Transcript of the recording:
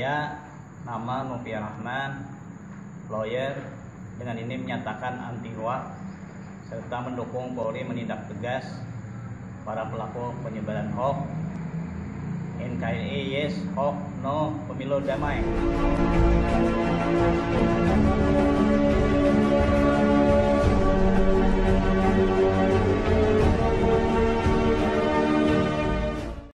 Saya nama Nofia Rahman, lawyer, dengan ini menyatakan anti hoax serta mendukung Polri menindak tegas para pelaku penyebaran hoax. NKRI yes, hoax no, pemilu damai.